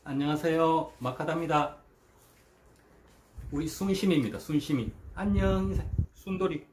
안녕하세요. 마카다입니다. 우리 순심입니다. 순심이. 안녕, 인사. 순돌이.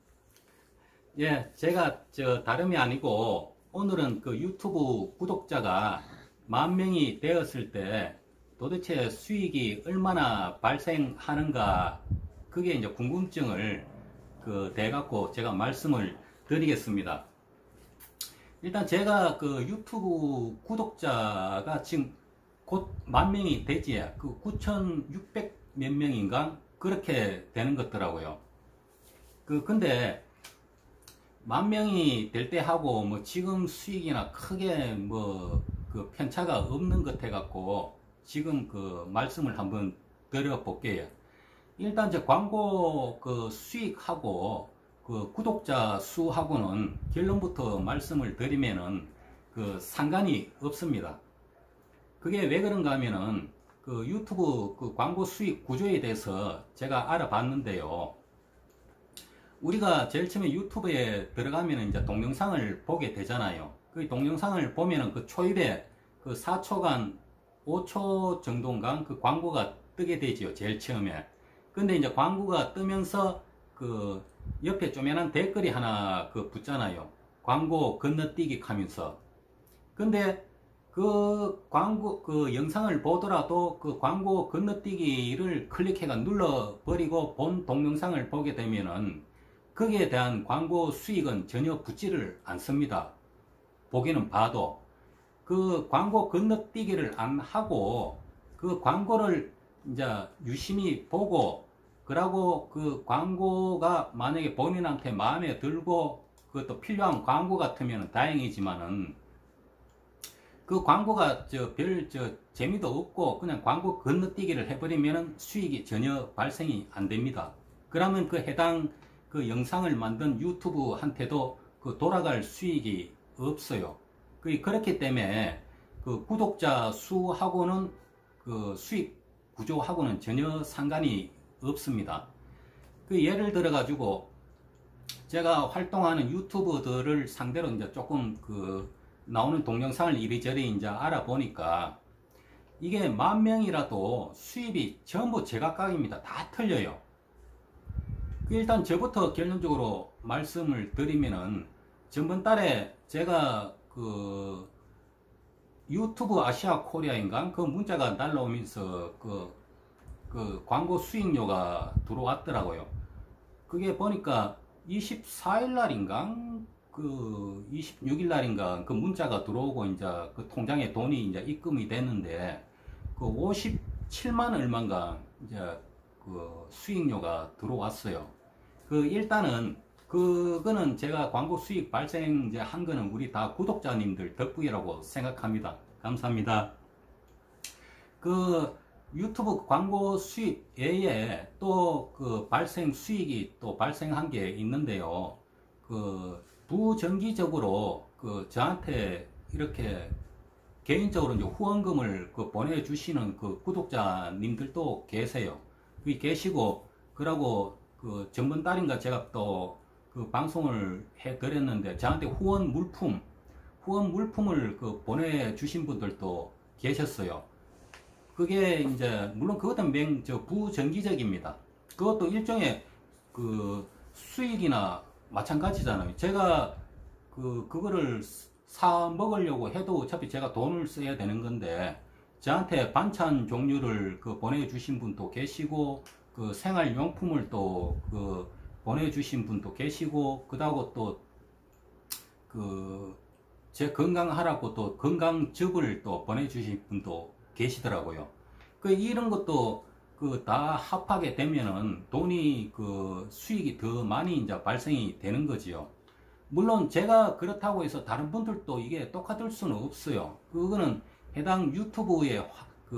예, 제가 다름이 아니고 오늘은 그 유튜브 구독자가 10,000명이 되었을 때 도대체 수익이 얼마나 발생하는가, 그게 이제 궁금증을 대갖고 제가 말씀을 드리겠습니다. 일단 제가 그 유튜브 구독자가 지금 곧 10,000명이 되지, 9,600 몇 명인가? 그렇게 되는 것더라고요. 근데 10,000명이 될 때 하고 뭐 지금 수익이나 크게 편차가 없는 것 해갖고 지금 말씀을 한번 드려볼게요. 일단 광고 수익하고 구독자 수하고는 결론부터 말씀을 드리면은 상관이 없습니다. 그게 왜 그런가 하면은 유튜브 광고 수익 구조에 대해서 제가 알아봤는데요. 우리가 제일 처음에 유튜브에 들어가면 이제 동영상을 보게 되잖아요. 그 동영상을 보면은 초입에 4초간, 5초 정도인가 광고가 뜨게 되지요. 제일 처음에. 근데 이제 광고가 뜨면서 옆에 쪼매난 댓글이 하나 붙잖아요. 광고 건너뛰기 하면서. 근데 광고, 영상을 보더라도 광고 건너뛰기를 클릭해가 눌러버리고 본 동영상을 보게 되면은 거기에 대한 광고 수익은 전혀 붙지를 않습니다. 보기는 봐도. 광고 건너뛰기를 안 하고 광고를 이제 유심히 보고, 그러고 광고가 만약에 본인한테 마음에 들고 그것도 필요한 광고 같으면 다행이지만은 광고가 별 재미도 없고 그냥 광고 건너뛰기를 해버리면 수익이 전혀 발생이 안 됩니다. 그러면 해당 영상을 만든 유튜브한테도 돌아갈 수익이 없어요. 그렇기 때문에 구독자 수하고는 수익 구조하고는 전혀 상관이 없습니다. 예를 들어 가지고 제가 활동하는 유튜버들을 상대로 이제 조금 나오는 동영상을 이리저리 이제 알아보니까 이게 10,000명이라도 수입이 전부 제각각입니다. 다 틀려요. 일단 저부터 결론적으로 말씀을 드리면은 전번 달에 제가 유튜브 아시아 코리아인가 문자가 날라오면서 광고 수익료가 들어왔더라고요. 그게 보니까 24일 날인가 26일 날인가 문자가 들어오고 이제 통장에 돈이 이제 입금이 됐는데 57만 얼마인가 이제 수익료가 들어왔어요. 일단은 그거는 제가 광고 수익 발생 이제 한 거는 우리 다 구독자님들 덕분이라고 생각합니다. 감사합니다. 유튜브 광고 수익 외에 또 발생 수익이 또 발생한 게 있는데요. 부정기적으로 저한테 이렇게 개인적으로 이제 후원금을 보내주시는 구독자님들도 계세요. 계시고, 그러고 전번 달인가 제가 또 방송을 해드렸는데 저한테 후원 물품을 보내주신 분들도 계셨어요. 그게 이제 물론 그것은 부정기적입니다. 그것도 일종의 수익이나 마찬가지잖아요. 제가 그거를 사 먹으려고 해도 어차피 제가 돈을 써야 되는 건데 저한테 반찬 종류를 보내주신 분도 계시고 생활용품을 또 보내주신 분도 계시고, 그다고 또 제 건강하라고 또 건강즙을 또 보내주신 분도 계시더라고요. 이런 것도 다 합하게 되면은 돈이 수익이 더 많이 이제 발생이 되는 거지요. 물론 제가 그렇다고 해서 다른 분들도 이게 똑같을 수는 없어요. 그거는 해당 유튜브의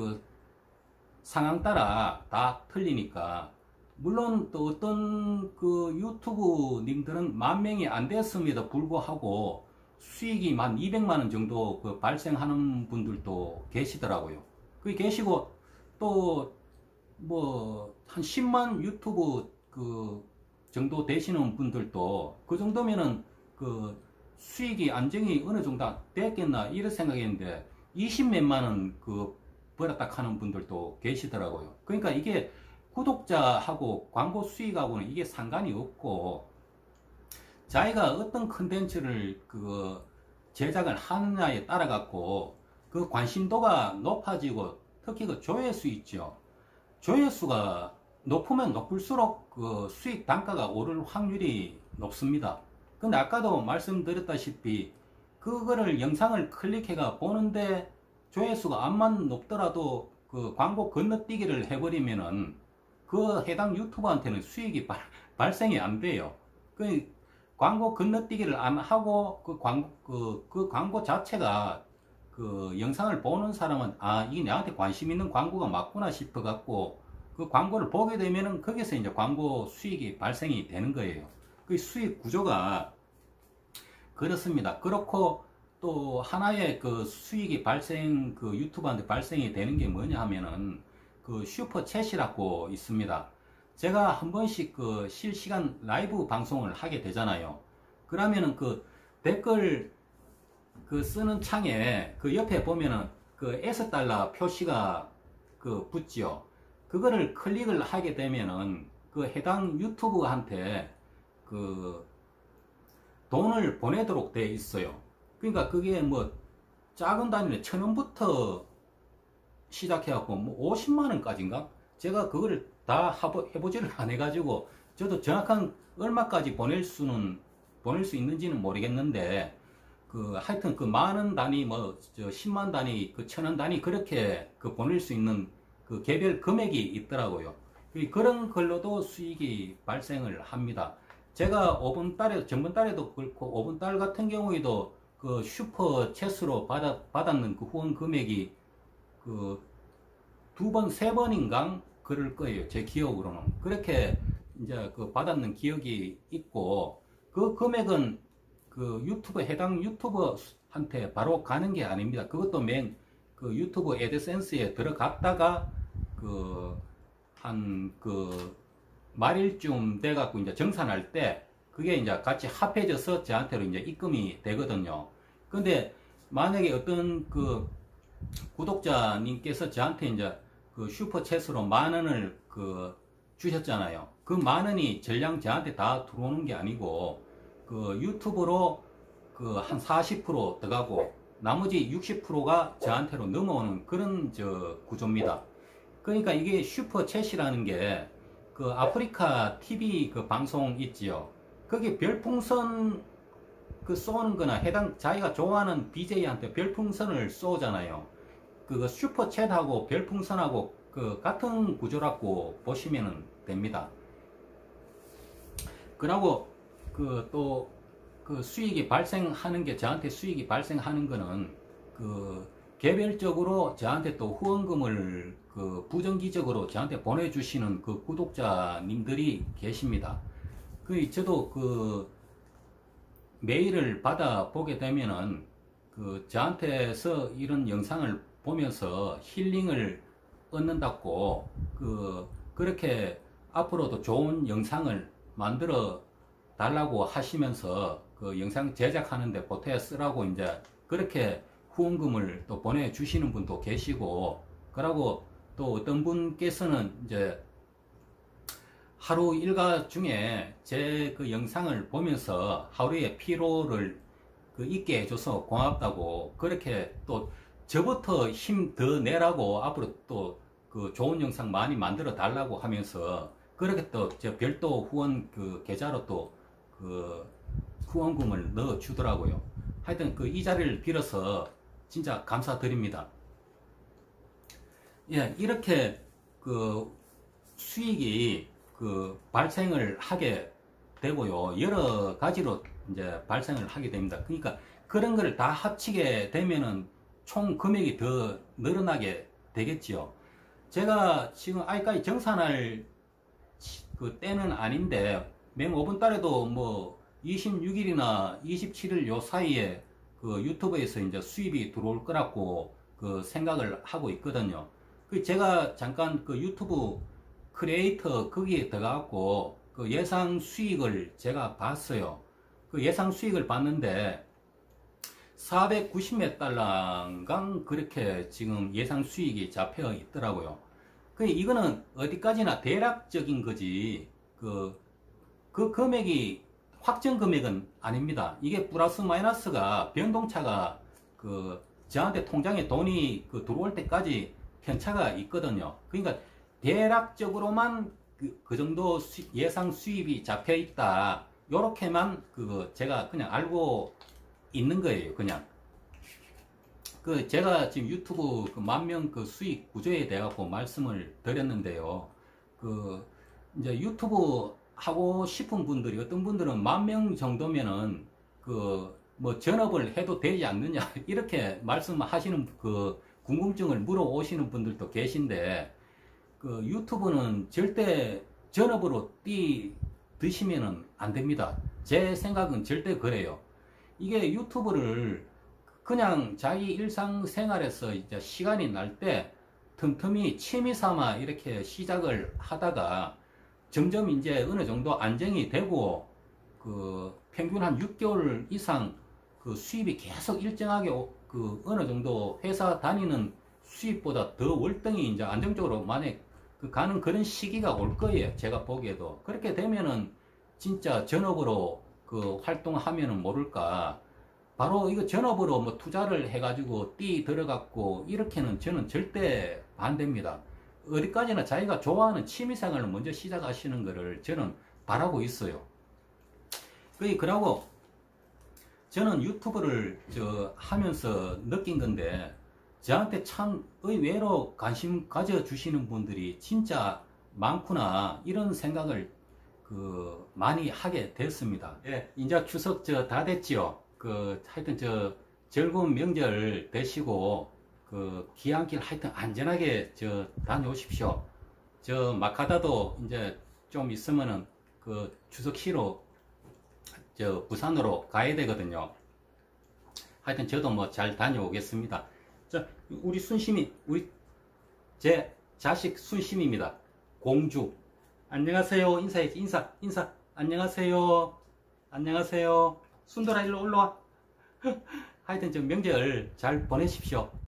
상황 따라 다 틀리니까. 물론 또 어떤 유튜브님들은 10,000명이 안 됐음에도 불구하고 수익이 200만원 정도 발생하는 분들도 계시더라고요. 계시고 또 한 10만 유튜브 정도 되시는 분들도 그 정도면은 수익이 안정이 어느 정도 됐겠나 이런 생각했는데 20몇만원 벌었다 하는 분들도 계시더라고요. 그러니까 이게 구독자하고 광고 수익하고는 이게 상관이 없고, 자기가 어떤 컨텐츠를 제작을 하느냐에 따라 갖고 그 관심도가 높아지고, 특히 그 조회수 있죠. 조회수가 높으면 높을수록 그 수익 단가가 오를 확률이 높습니다. 근데 아까도 말씀드렸다시피 그거를 영상을 클릭해가 보는데 조회수가 암만 높더라도 그 광고 건너뛰기를 해버리면은 그 해당 유튜버한테는 수익이 발생이 안 돼요. 그 광고 건너뛰기를 안 하고 그 광고 자체가 그 영상을 보는 사람은 이게 나한테 관심 있는 광고가 맞구나 싶어 갖고 그 광고를 보게 되면은 거기서 이제 광고 수익이 발생이 되는 거예요. 그 수익 구조가 그렇습니다. 그렇고 또 하나의 그 수익이 그 유튜버한테 발생이 되는 게 뭐냐 하면은 그 슈퍼챗이라고 있습니다. 제가 한 번씩 그 실시간 라이브 방송을 하게 되잖아요. 그러면은 그 댓글 그 쓰는 창에 그 옆에 보면은 그 S달러 표시가 그 붙지요. 그거를 클릭을 하게 되면은 그 해당 유튜브한테 그 돈을 보내도록 되어 있어요. 그러니까 그게 뭐 작은 단위로 1,000원부터 시작해갖고 뭐 50만원까지인가? 제가 그거를 다 해보지를 안 해가지고 저도 정확한 얼마까지 보낼 수 있는지는 모르겠는데, 하여튼 그 만원 단위, 10만 단위, 1,000원 단위 그렇게 보낼 수 있는 그 개별 금액이 있더라고요. 그런 걸로도 수익이 발생을 합니다. 제가 전번 달에도 그렇고 5번 달 같은 경우에도 그 슈퍼챗으로 받았는 그 후원 금액이 그 2번, 3번인가 그럴 거예요. 제 기억으로는. 그렇게 이제 받았는 기억이 있고, 그 금액은 해당 유튜버한테 바로 가는 게 아닙니다. 그것도 그 유튜브 애드센스에 들어갔다가 말일쯤 돼갖고 이제 정산할 때 그게 이제 같이 합해져서 저한테로 이제 입금이 되거든요. 근데 만약에 어떤 그 구독자님께서 저한테 이제 그 슈퍼챗으로 10,000원을 주셨잖아요. 그 10,000원이 전량 저한테 다 들어오는 게 아니고 그 유튜브로 한 40% 들어가고 나머지 60%가 저한테로 넘어오는 그런 구조입니다. 그러니까 이게 슈퍼챗이라는 게 그 아프리카 TV 그 방송 있지요. 거기 별풍선 쏘는 거나 자기가 좋아하는 BJ한테 별풍선을 쏘잖아요. 그거 슈퍼챗하고 별풍선하고 같은 구조라고 보시면 됩니다. 그리고 또 수익이 발생하는 게, 저한테 수익이 발생하는 거는 개별적으로 저한테 또 후원금을 부정기적으로 저한테 보내주시는 그 구독자님들이 계십니다. 저도 메일을 받아보게 되면은 저한테서 이런 영상을 보면서 힐링을 얻는다고 그렇게 앞으로도 좋은 영상을 만들어 달라고 하시면서 영상 제작하는데 보태 쓰라고 이제 그렇게 후원금을 또 보내주시는 분도 계시고, 그러고 또 어떤 분께서는 이제 하루 일과 중에 제 영상을 보면서 하루의 피로를 잊게 해줘서 고맙다고, 그렇게 또 저부터 힘 더 내라고 앞으로 또 좋은 영상 많이 만들어 달라고 하면서 그렇게 또 저 별도 후원 계좌로 또 후원금을 넣어 주더라고요. 하여튼 이 자리를 빌어서 진짜 감사드립니다. 예, 이렇게 수익이 발생을 하게 되고요. 여러 가지로 이제 발생을 하게 됩니다. 그러니까 그런 걸 다 합치게 되면은 총 금액이 더 늘어나게 되겠지요. 제가 지금 아직까지 정산할 때는 아닌데, 맹 5번 달에도 뭐 26일이나 27일 요 사이에 유튜브에서 이제 수입이 들어올 거라고 생각을 하고 있거든요. 제가 잠깐 유튜브 크리에이터 거기에 들어가고 예상 수익을 제가 봤어요. 예상 수익을 봤는데 490몇 달러인가 그렇게 지금 예상 수익이 잡혀 있더라고요. 이거는 어디까지나 대략적인 거지 그 금액이 확정 금액은 아닙니다. 이게 플러스 마이너스가 변동차가 저한테 통장에 돈이 들어올 때까지 편차가 있거든요. 그러니까 대략적으로만 그 정도 예상 수입이 잡혀 있다. 요렇게만 제가 그냥 알고 있는 거예요. 그냥 제가 지금 유튜브 10,000명 수익 구조에 대해 갖고 말씀을 드렸는데요. 이제 유튜브 하고 싶은 분들이 어떤 분들은 10,000명 정도면은 뭐 전업을 해도 되지 않느냐 이렇게 말씀하시는 궁금증을 물어오시는 분들도 계신데 유튜브는 절대 전업으로 드시면은 안 됩니다. 제 생각은 절대 그래요. 이게 유튜브를 그냥 자기 일상생활에서 이제 시간이 날 때 틈틈이 취미 삼아 이렇게 시작을 하다가 점점 이제 어느 정도 안정이 되고 평균 한 6개월 이상 수입이 계속 일정하게 어느 정도 회사 다니는 수입보다 더 월등히 이제 안정적으로 만약 가는 그런 시기가 올 거예요. 제가 보기에도. 그렇게 되면은 진짜 전업으로 활동하면은 모를까. 바로 이거 전업으로 뭐 투자를 해가지고 들어갔고 이렇게는 저는 절대 반대입니다. 어디까지나 자기가 좋아하는 취미생활을 먼저 시작하시는 거를 저는 바라고 있어요. 그러고 저는 유튜브를 하면서 느낀 건데 저한테 참 의외로 관심 가져주시는 분들이 진짜 많구나 이런 생각을 많이 하게 됐습니다. 예, 이제 추석 다 됐지요. 하여튼 즐거운 명절 되시고 귀향길 하여튼 안전하게 다녀오십시오. 마카다도 이제 좀 있으면은 추석 쉬러 부산으로 가야 되거든요. 하여튼 저도 뭐 잘 다녀오겠습니다. 자, 우리 순심이 제 자식 순심입니다. 공주. 안녕하세요. 인사해야지. 인사. 안녕하세요. 안녕하세요. 순돌아 일로 올라와. 하여튼 명절 잘 보내십시오.